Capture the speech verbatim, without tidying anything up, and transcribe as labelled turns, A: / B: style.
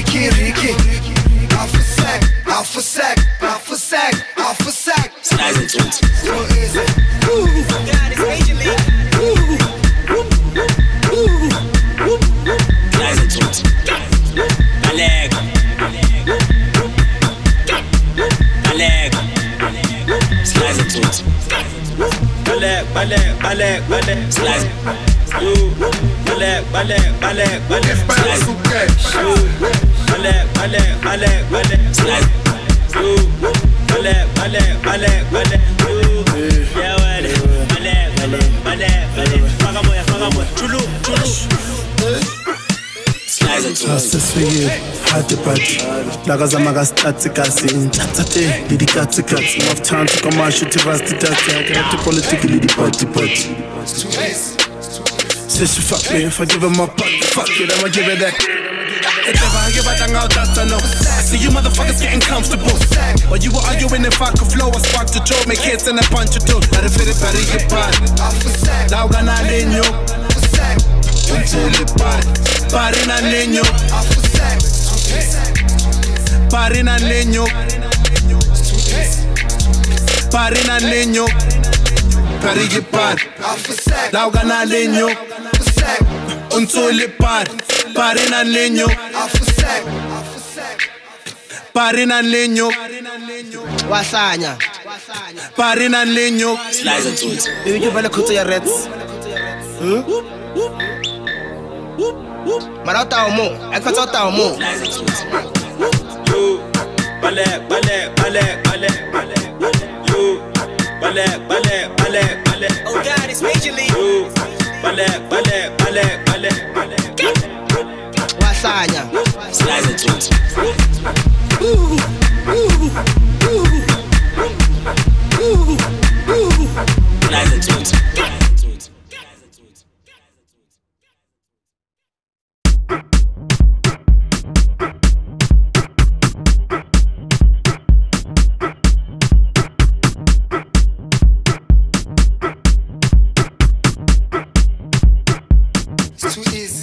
A: Ricky, Ricky. Alpha sack, alpha sack, alpha sack, alpha sack.
B: Slides and tunes.
A: So easy. Ooh.
C: God is Major League.
B: Slides and tunes. My leg. My leg. Slides and tunes. My leg, my leg, my leg, my leg. Slides. My leg, my leg, my leg, my leg. Slides. My leg, my leg, my leg, my leg. Slides. My leg, my leg, my leg, my leg. Yeah, well, my leg, my leg, my leg, my leg. Fuck up, boy, fuck up, boy. Chulu, chulu. Slides and tunes.
D: Sesifike hade party lakazama kasithathe kasi inhlathathe lidi katsi katsi enough time to come out shoot us to that I got the politically the party party says she fuck me if I give her my butt fuck it I'ma give it that if ever I give a dang out that I know I see you motherfuckers getting comfortable while you were arguing if I could flow I sparked the joke make hits and a punch or two let it fit it better get by lauga na leño until it bad Parina niño, parina niño, parina niño, parigi par, lauga na niño, unsuli par, parina niño, parina niño,
C: Wasanya.
D: parina niño.
B: Slides and tunes.
C: Baby, you better cut your reds. Hmm? Marota omo, ekota omo.
B: You, ballet, ballet, ballet, ballet, ballet. You, ballet, ballet, ballet, ballet.
C: Oh God, it's Major League.
B: You, ballet, ballet, ballet, ballet, ballet.
C: Wasanya.
B: Slides and tunes.
D: Ooh, ooh, ooh, ooh, ooh.
B: Slides and tunes.
A: It's too easy.